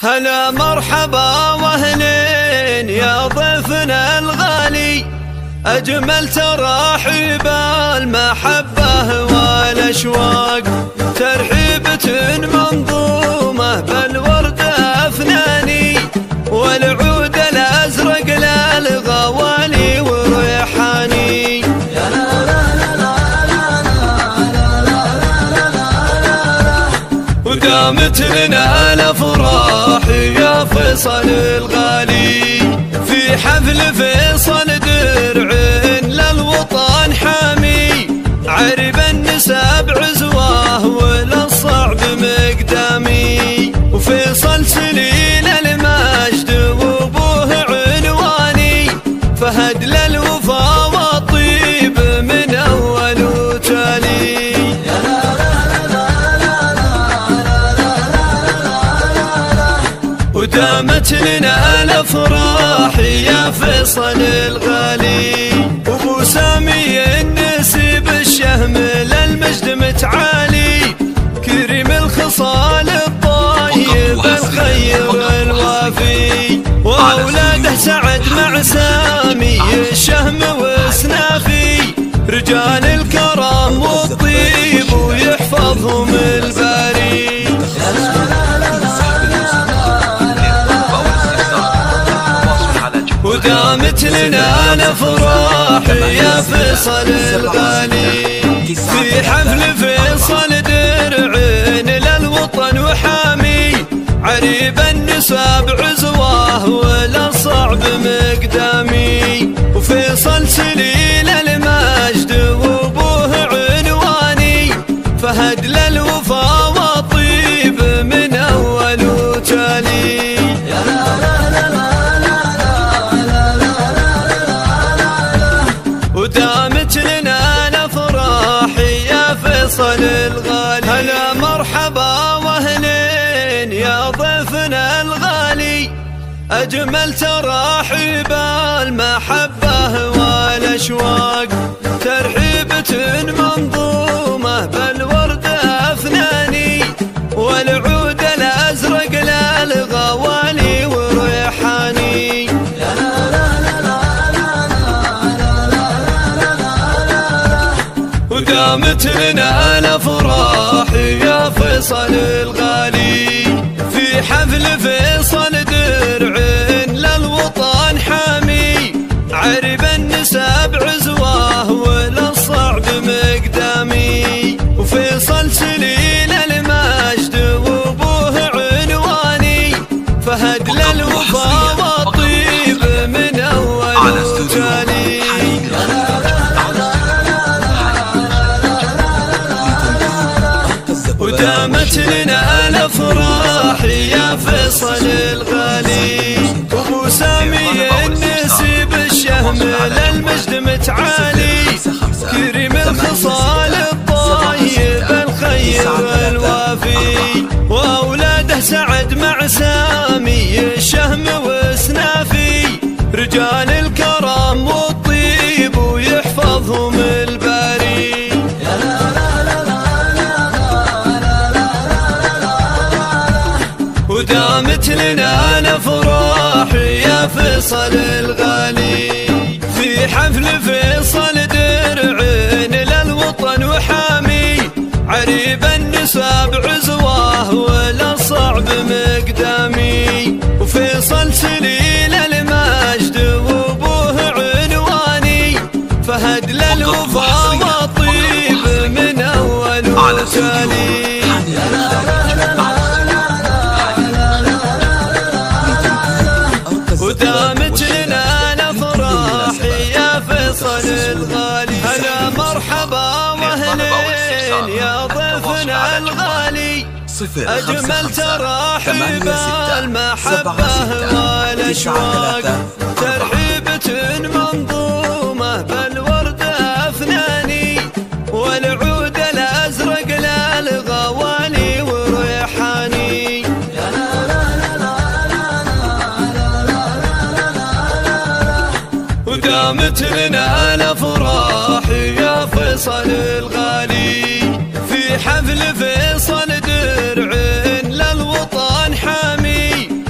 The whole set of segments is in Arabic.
هلا مرحبا واهلين يا ضيفنا الغالي، أجمل تراحيب المحبة والأشواق، ترحيبة منظومة بالورد أفناني، والعود الأزرق للغوالي وريحاني. ودامت لنا الأفراح يا فيصل الغالي، في حفل فيصل درع للوطن حامي، عرب النساء بعزواه وللصعب مقدامي، وفيصل سليل المجد وابوه عنواني، فهد للوفا والطيب من أول وتالي. ودامت لنا الأفراح يا فيصل الغالي، وابو سامي النسيب الشهم للمجد متعالي، كريم الخصال الطيب الخير الوافي، واولاده سعد مع سامي الشهم وسنافي، رجال الكرم والطيب ويحفظهم الباري. ودامت لنا الأفراح يا فيصل الغالي، في حفل فيصل درع للوطن وحامي، عريب النساء بعزواه وللصعب مقدامي، وفيصل سليل المجد وابوه عنواني، فهد للوفا والطيب من أول وتالي. ودامت لنا الأفراح يا فيصل الغالي، هلا مرحبا واهلين يا ضيفنا الغالي، أجمل تراحيب المحبة والأشواق، ترحيبة منظومة بالورد أفناني، والعود الأزرق للغوالي وريحاني. ودامت لنا الأفراح يا فيصل الغالي، في حفل فيصل درع للوطن حامي، عرب النساء بعزواه وللصعب مقدامي، وفيصل سليل المجد وابوه عنواني، فهد للوفا والطيب من أول وتالي. ودامت لنا الأفراح يا فيصل الغالي، وابو سامي النسيب الشهم للمجد متعالي، كريم الخصال الطيب الخير الوافي، واولاده سعد مع سامي الشهم وسنافي، رجال الكرم والطيب ويحفظهم الباري. ودامت لنا الأفراح يا فيصل الغالي، في حفل فيصل درع للوطن وحامي، عريب النساء بعزواه وللصعب مقدامي، وفيصل سليل المجد وابوه عنواني، فهد للوفا والطيب من أول وتالي. ودامت لنا الأفراح يا فيصل الغالي، هلا مرحبا واهلين يا ضيفنا الغالي، أجمل تراحيب المحبة والأشواق، ترحيبة منظومة بالورد أفناني، والعود الأزرق للغوالي وريحاني. ودامت لنا الأفراح يا فيصل الغالي، في حفل فيصل درع للوطن حامي،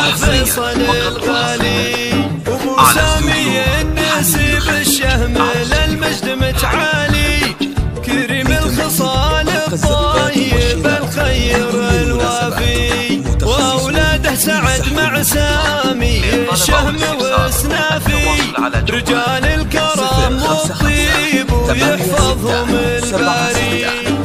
فيصل الغالي. وابو سامي النسيب الشهم للمجد متعالي، كريم الخصال الطيب الخير الوافي، واولاده سعد مع سامي الشهم وسنافي، رجال الكرم والطيب ويحفظهم الباري.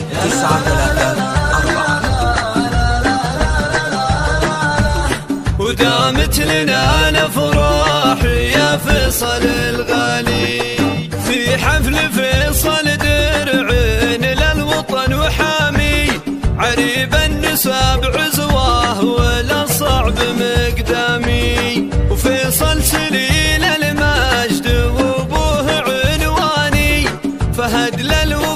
ودامت لنا الافراح يا فيصل الغالي، في حفل فيصل درعين للوطن وحامي، عريب النساب عزواه وللصعب مقدامي، وفيصل سليل المجد وابوه عنواني، فهد للوطن